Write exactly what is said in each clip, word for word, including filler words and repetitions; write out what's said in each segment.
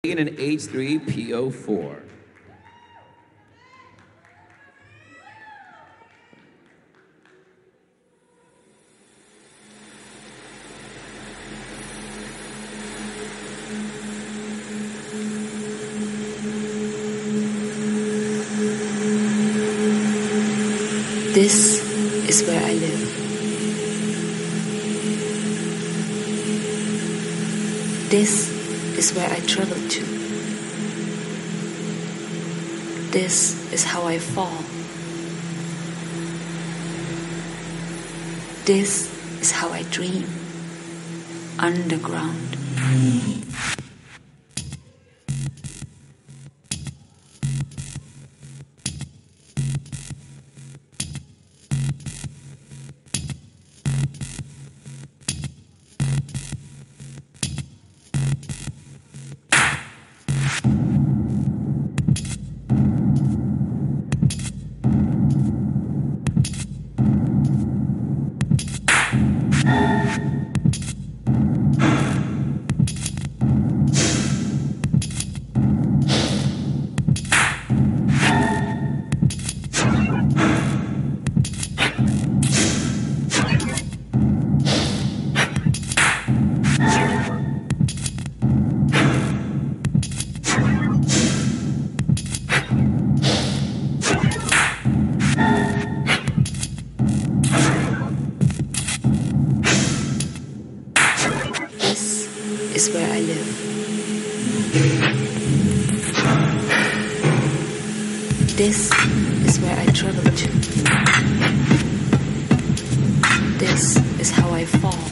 in an H three P O four. This is where I live. This is where I travel to. This is how I fall. This is how I dream. Underground. Is where I live. This is where I travel to. This is how I fall.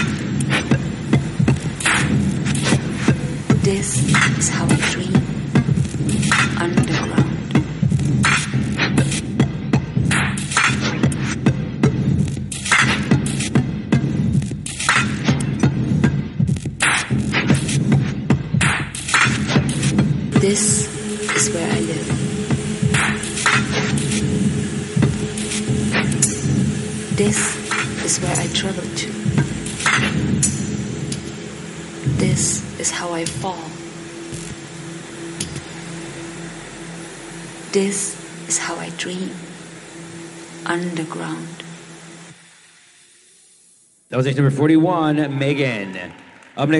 This is how I dream. Underground. This is where I live. This is where I travel to. This is how I fall. This is how I dream. Underground. That was number forty-one, Megan.